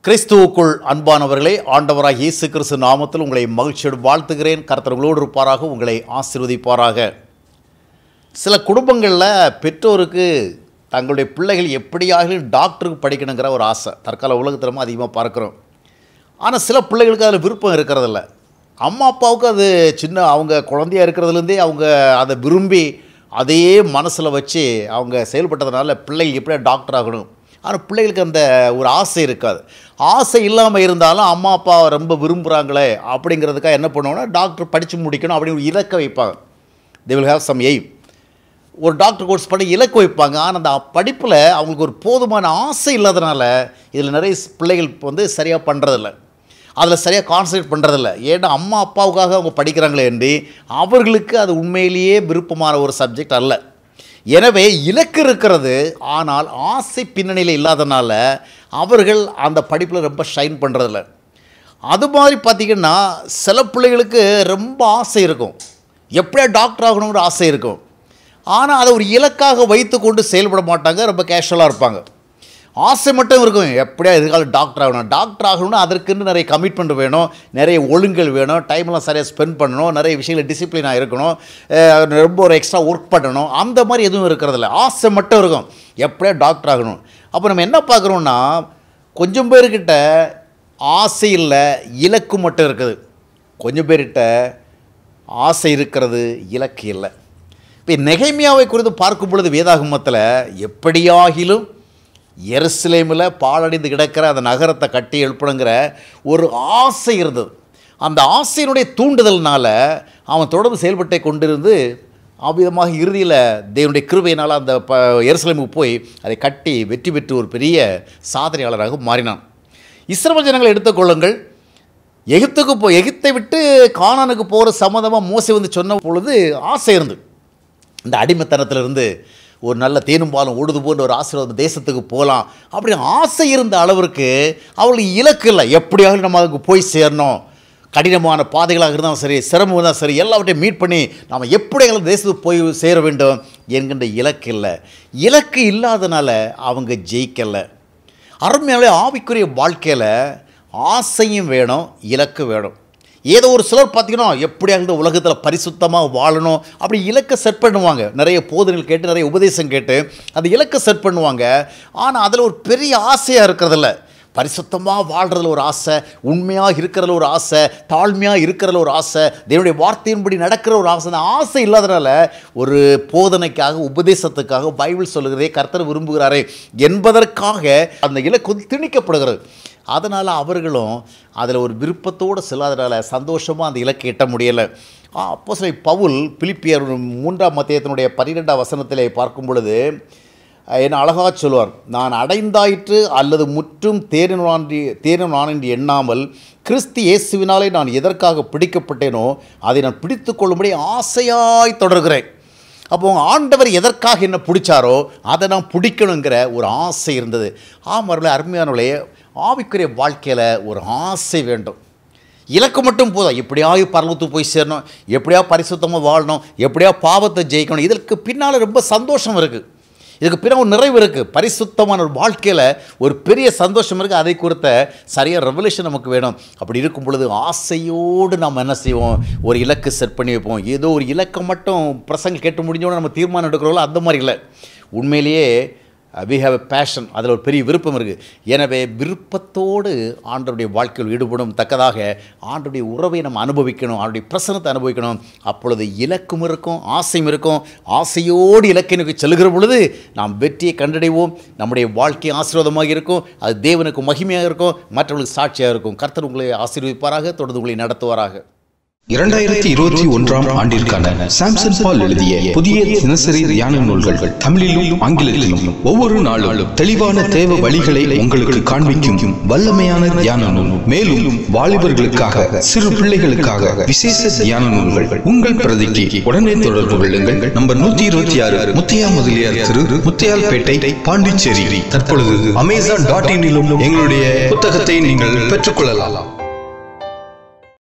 கிறிஸ்துவுக்குள் அன்பானவர்களே, ஆண்டவராக இயேசு கிறிஸ்து நாமத்தில் உங்களை மகிழ்ச்சியோடு வாழ்த்துகிறேன். கர்த்தர் உங்களோடு இருப்பாராக, உங்களை ஆசீர்வதிப்பாராக. சில குடும்பங்களில் பெற்றோருக்கு தங்களுடைய பிள்ளைகள் எப்படியாக டாக்டருக்கு படிக்கணுங்கிற ஒரு ஆசை தற்கால உலகத்திலும் அதிகமாக பார்க்குறோம். ஆனால் சில பிள்ளைகளுக்கு அதில் விருப்பம் இருக்கிறதில்ல. அம்மா அப்பாவுக்கு அது அவங்க குழந்தையாக இருக்கிறதுலேருந்தே அவங்க அதை விரும்பி அதையே மனசில் வச்சு அவங்க செயல்பட்டதுனால பிள்ளைகள் எப்படியா டாக்டர் ஆகணும். ஆனால் பிள்ளைகளுக்கு அந்த ஒரு ஆசை இருக்காது. ஆசை இல்லாமல் இருந்தாலும் அம்மா அப்பா ரொம்ப விரும்புகிறாங்களே அப்படிங்கிறதுக்காக என்ன பண்ணுவாங்கன்னா டாக்டர் படித்து முடிக்கணும் அப்படின்னு ஒரு இலக்கை வைப்பாங்க. They will have some aim. ஒரு டாக்டர் கோர்ஸ் பண்ணி இலக்கு வைப்பாங்க. ஆனால் அந்த படிப்பில் அவங்களுக்கு ஒரு போதுமான ஆசை இல்லாதனால இதில் நிறைய பிள்ளைகள் சரியாக பண்ணுறதில்ல, அதில் சரியாக கான்சன்ட்ரேட் பண்ணுறதில்ல. ஏன்னா அம்மா அப்பாவுக்காக அவங்க படிக்கிறாங்களே என்று அவர்களுக்கு அது உண்மையிலேயே விருப்பமான ஒரு சப்ஜெக்ட் அல்ல. எனவே இலக்கு இருக்கிறது, ஆனால் ஆசை பின்னணியில் இல்லாதனால அவர்கள் அந்த படிப்பில் ரொம்ப ஷைன் பண்ணுறதில்ல. அது மாதிரி பார்த்திங்கன்னா சில பிள்ளைகளுக்கு ரொம்ப ஆசை இருக்கும், எப்படியா டாக்டர் ஆகணுங்கிற ஆசை இருக்கும். ஆனால் அதை ஒரு இலக்காக வைத்து கொண்டு செயல்பட மாட்டாங்க, ரொம்ப கேஷுவலாக இருப்பாங்க. ஆசை மட்டும் இருக்கும், எப்படியா எதிர்காலம் டாக்டர் ஆகணும். டாக்டர் ஆகணும்னா அதற்குன்னு நிறைய கமிட்மெண்ட் வேணும், நிறைய ஒழுங்கல் வேணும், டைம்லாம் சரியாக ஸ்பெண்ட் பண்ணணும், நிறைய விஷயங்கள் டிசிப்ளினாக இருக்கணும், ரொம்ப ஒரு எக்ஸ்ட்ரா ஒர்க் பண்ணணும். அந்த மாதிரி எதுவும் இருக்கிறதில்ல, ஆசை மட்டும் இருக்கும், எப்படியா டாக்டர் ஆகணும். அப்போ நம்ம என்ன பார்க்குறோன்னா கொஞ்சம் பேர்கிட்ட ஆசை இல்லை, இலக்கு மட்டும் இருக்குது. கொஞ்சம் பேர்கிட்ட ஆசை இருக்கிறது, இலக்கு இல்லை. இப்போ நெகேமியாவை குறித்து பார்க்கும் பொழுது வேதாகமத்தில் எப்படியாகிலும் எருசலேமில் பாழடைந்து கிடக்கிற அந்த நகரத்தை கட்டி எழுப்பணுங்கிற ஒரு ஆசை இருந்தது. அந்த ஆசையினுடைய தூண்டுதல்னால் அவன் தொடர்ந்து செயல்பட்டே கொண்டிருந்து அவ்விதமாக இறுதியில் தேவனுடைய கிருபையினால் அந்த எருசலேமுக்கு போய் அதை கட்டி வெற்றி பெற்று ஒரு பெரிய சாதனையாளராக மாறினான். இஸ்ரவேல் ஜனங்களை எடுத்துக்கொள்ளுங்கள். எகிப்தை விட்டு கானானுக்கு போகிற சம்மந்தமாக மோசே சொன்ன பொழுது ஆசை இருந்து, இந்த அடிமைத்தனத்திலிருந்து ஒரு நல்ல தேனும் பாலும் ஓடுது போன்ற ஒரு ஆசீர்வாத தேசத்துக்கு போகலாம் அப்படி ஆசை இருந்த அளவிற்கு அவளுக்கு இலக்கு இல்லை. எப்படியாவது நம்ம அதுக்கு போய் சேரணும், கடினமான பாதைகளாக இருந்தாலும் சரி, சிரமம் இருந்தாலும் சரி, எல்லாவற்றையும் மீட் பண்ணி நம்ம எப்படியாவது தேசத்துக்கு போய் சேர வேண்டும் என்கின்ற இலக்கு இல்லை. இலக்கு இல்லாதனால அவங்க ஜெயிக்கலை. அருமையாலே ஆவிக்குரிய வாழ்க்கையில் ஆசையும் வேணும், இலக்கு வேணும். ஏதோ ஒரு சிலர் பார்த்திங்கன்னா எப்படியாவது உலகத்தில் பரிசுத்தமாக வாழணும் அப்படி இலக்கை செட் பண்ணுவாங்க. நிறைய போதனைகள் கேட்டு, நிறைய உபதேசம் கேட்டு அந்த இலக்கை செட் பண்ணுவாங்க. ஆனால் அதில் ஒரு பெரிய ஆசையாக இருக்கிறதில்ல. பரிசுத்தமாக வாழ்கிறதுல ஒரு ஆசை, உண்மையாக இருக்கிறதுல ஒரு ஆசை, தாழ்மையாக இருக்கிறதுல ஒரு ஆசை, தேவனுடைய வார்த்தையின்படி நடக்கிற ஒரு ஆசை. அந்த ஆசை இல்லாதனால ஒரு போதனைக்காக, உபதேசத்துக்காக பைபிள் சொல்லுகிறதே கர்த்தர் விரும்புகிறாரே என்பதற்காக அந்த இலக்கு திணிக்கப்படுகிறது. அதனால் அவர்களும் அதில் ஒரு விருப்பத்தோடு செல்லாதனால சந்தோஷமாக அந்த இலக்கை எட்ட முடியலை. அப்போஸ்தலன் பவுல் பிலிப்பியர் 3ஆம் அத்தியாயத்தினுடைய 12ஆம் வசனத்திலே பார்க்கும் பொழுது என்ன அழகாக சொல்வார், நான் அடைந்தாயிற்று அல்லது முற்றும் தேறினான் என்று எண்ணாமல் கிறிஸ்து இயேசுவினாலே நான் எதற்காக பிடிக்கப்பட்டேனோ அதை நான் பிடித்து கொள்ளும்படி ஆசையாய் தொடர்கிறேன். அப்போ ஆண்டவர் எதற்காக என்ன பிடிச்சாரோ அதை நான் பிடிக்கணுங்கிற ஒரு ஆசை இருந்தது. ஆமாம், அருமையானவர்களே, ஆவிக்குரிய வாழ்க்கையில் ஒரு ஆசை வேண்டும். இலக்கு மட்டும் போதும், எப்படியாவது பரலோகத்துக்கு போய் சேரணும், எப்படியாவது பரிசுத்தமாக வாழணும், எப்படியாவது பாவத்தை ஜெயிக்கணும். இதற்கு பின்னால் ரொம்ப சந்தோஷம் இருக்குது, இதுக்கு பின்னால் ஒரு நிறைவு இருக்குது. பரிசுத்தமான ஒரு வாழ்க்கையில் ஒரு பெரிய சந்தோஷம் இருக்குது. அதை குறித்த சரியாக ரெவலேஷன் நமக்கு வேணும். அப்படி இருக்கும் பொழுது ஆசையோடு நம்ம என்ன செய்வோம், ஒரு இலக்கு செட் பண்ணி வைப்போம். ஏதோ ஒரு இலக்கை மட்டும் பிரசங்க கேட்டு முடிஞ்சோன்னு நம்ம தீர்மானம் எடுக்கிறோம், அந்த மாதிரி இல்லை. உண்மையிலேயே we have a passion, அதில் ஒரு பெரிய விருப்பம் இருக்குது. எனவே விருப்பத்தோடு ஆண்டவருடைய வாழ்க்கையில் ஈடுபடும் தக்கதாக ஆண்டவருடைய உறவை நம்ம அனுபவிக்கணும், ஆண்டவருடைய பிரசன்னத்தை அனுபவிக்கணும். அப்பொழுது இலக்கும் இருக்கும், ஆசையும் இருக்கும். ஆசையோடு இலக்கை நோக்கி செல்கிற பொழுது நாம் வெற்றியை கண்டடைவோம். நம்முடைய வாழ்க்கை ஆசீர்வாதமாக இருக்கும், அது தேவனுக்கு மகிமையாக இருக்கும், மற்றவர்களுக்கு சாட்சியாக இருக்கும். கர்த்தர் உங்களை ஆசீர்வதிப்பாராக, தொடர்ந்து உங்களை நடத்துவாராக. 2021 ஆண்டிற்கான சாம்சன் பால் எழுதிய புதிய தினசரி தியான நூல்கள் தமிழிலும் ஆங்கிலத்திலும் ஒவ்வொரு நாளும் தெளிவான தேவ வழிகளை உங்களுக்கு காண்பிக்கும் வல்லமையான தியான நூல். மேலும் வாலிபர்களுக்காக, சிறு பிள்ளைகளுக்காக விசேஷ தியான நூல்கள் உங்கள் பிரதிக்கு உடனே தொடர்பு கொள்ளுங்கள். நம்பர் 126 முத்தையா முதலியார் திரு, முத்தையால்பேட்டை, பாண்டிச்சேரி. தற்பொழுது Amazon.in எங்களுடைய புத்தகத்தை நீங்கள் பெற்றுக்கொள்ளலாம்.